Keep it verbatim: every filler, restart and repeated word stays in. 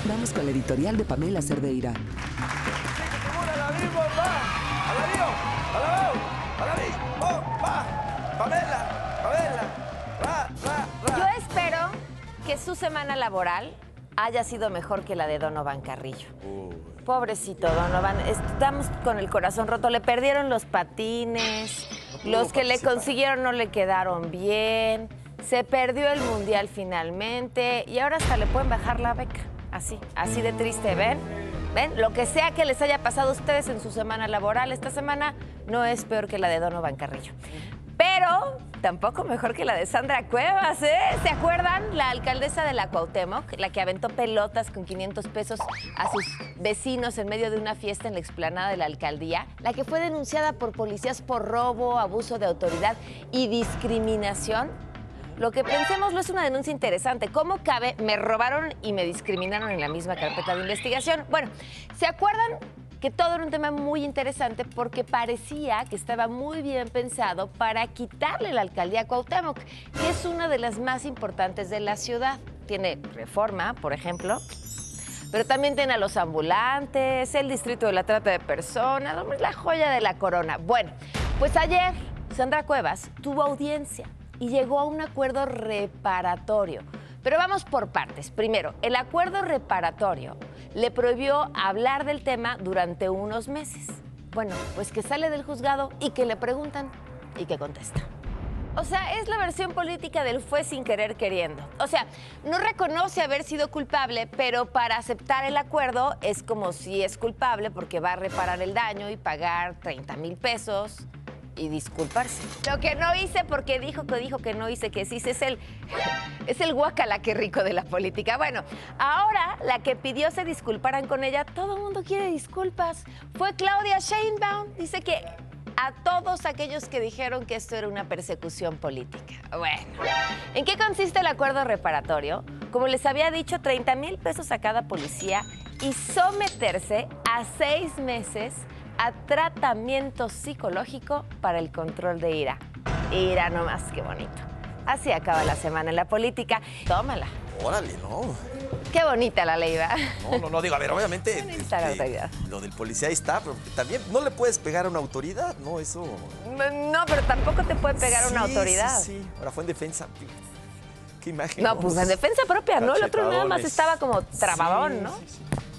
Vamos con la editorial de Pamela Cerdeira. Yo espero que su semana laboral haya sido mejor que la de Donovan Carrillo. Pobrecito Donovan, estamos con el corazón roto. Le perdieron los patines, los que le consiguieron no le quedaron bien, se perdió el mundial finalmente y ahora hasta le pueden bajar la beca. Así, así de triste, ¿ven? ¿Ven? Lo que sea que les haya pasado a ustedes en su semana laboral, esta semana no es peor que la de Donovan Carrillo. Pero tampoco mejor que la de Sandra Cuevas, ¿eh? ¿Se acuerdan? La alcaldesa de la Cuauhtémoc, la que aventó pelotas con quinientos pesos a sus vecinos en medio de una fiesta en la explanada de la alcaldía, la que fue denunciada por policías por robo, abuso de autoridad y discriminación. Lo que pensemos no es una denuncia interesante. ¿Cómo cabe? Me robaron y me discriminaron en la misma carpeta de investigación. Bueno, ¿se acuerdan? Que todo era un tema muy interesante porque parecía que estaba muy bien pensado para quitarle la alcaldía a Cuauhtémoc, que es una de las más importantes de la ciudad. Tiene Reforma, por ejemplo, pero también tiene a los ambulantes, el distrito de la trata de personas, la joya de la corona. Bueno, pues ayer Sandra Cuevas tuvo audiencia y llegó a un acuerdo reparatorio. Pero vamos por partes. Primero, el acuerdo reparatorio le prohibió hablar del tema durante unos meses. Bueno, pues que sale del juzgado y que le preguntan y que contesta. O sea, es la versión política del fue sin querer queriendo. O sea, no reconoce haber sido culpable, pero para aceptar el acuerdo es como si es culpable porque va a reparar el daño y pagar treinta mil pesos y disculparse. Lo que no hice porque dijo que dijo que no hice que sí, es el, es el guacala qué rico de la política. Bueno, ahora la que pidió se disculparan con ella, todo el mundo quiere disculpas. Fue Claudia Sheinbaum, dice que a todos aquellos que dijeron que esto era una persecución política. Bueno, ¿en qué consiste el acuerdo reparatorio? Como les había dicho, treinta mil pesos a cada policía y someterse a seis meses a tratamiento psicológico para el control de ira. Ira nomás, qué bonito. Así acaba la semana en la política. Tómala. Órale, no. Qué bonita la ley, ¿va? No, no, no, digo, a ver, obviamente Bonita la autoridad. lo del policía ahí está, pero también no le puedes pegar a una autoridad, ¿no? Eso... No, pero tampoco te puede pegar sí, una autoridad. Sí, sí, ahora fue en defensa. Qué imagen. No, pues en defensa propia, ¿no? El otro nada más Cachetadones. estaba como trabadón, Sí, ¿no? Sí, sí.